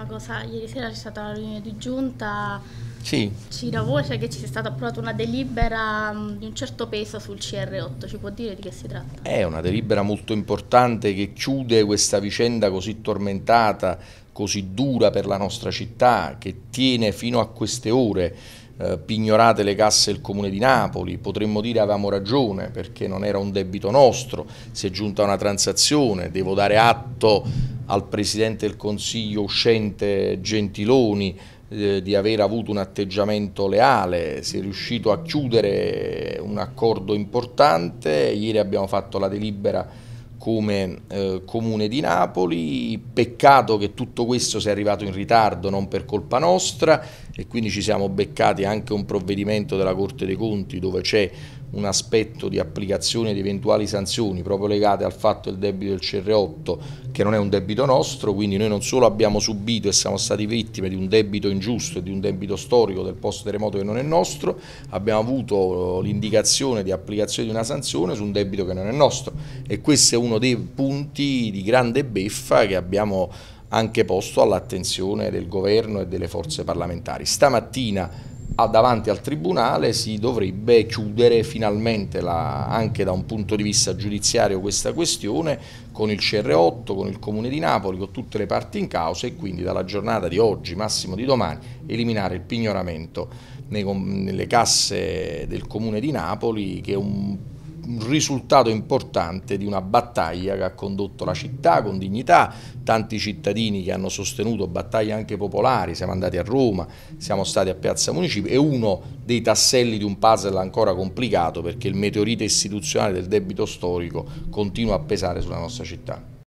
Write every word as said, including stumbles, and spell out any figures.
cosa, ieri sera c'è stata una riunione di giunta, Sì, gira voce che ci sia stata approvata una delibera mh, di un certo peso sul C R otto, ci può dire di che si tratta? è una delibera molto importante che chiude questa vicenda così tormentata, così dura per la nostra città, che tiene fino a queste ore eh, pignorate le casse del Comune di Napoli. Potremmo dire avevamo ragione perché non era un debito nostro, si è giunta a una transazione, devo dare atto al Presidente del Consiglio uscente Gentiloni eh, di aver avuto un atteggiamento leale, si è riuscito a chiudere un accordo importante. Ieri abbiamo fatto la delibera come eh, Comune di Napoli, peccato che tutto questo sia arrivato in ritardo, non per colpa nostra, e quindi ci siamo beccati anche un provvedimento della Corte dei Conti dove c'è un aspetto di applicazione di eventuali sanzioni proprio legate al fatto del debito del C R otto, che non è un debito nostro. Quindi noi non solo abbiamo subito e siamo stati vittime di un debito ingiusto e di un debito storico del post terremoto che non è nostro, abbiamo avuto l'indicazione di applicazione di una sanzione su un debito che non è nostro, e questo è uno dei punti di grande beffa che abbiamo anche posto all'attenzione del governo e delle forze parlamentari. Stamattina davanti al Tribunale si dovrebbe chiudere finalmente la, anche da un punto di vista giudiziario, questa questione con il C R otto, con il Comune di Napoli, con tutte le parti in causa, e quindi dalla giornata di oggi, massimo di domani, eliminare il pignoramento nei, nelle casse del Comune di Napoli, che è un un risultato importante di una battaglia che ha condotto la città con dignità, tanti cittadini che hanno sostenuto battaglie anche popolari, siamo andati a Roma, siamo stati a Piazza Municipio, è uno dei tasselli di un puzzle ancora complicato perché il meteorite istituzionale del debito storico continua a pesare sulla nostra città.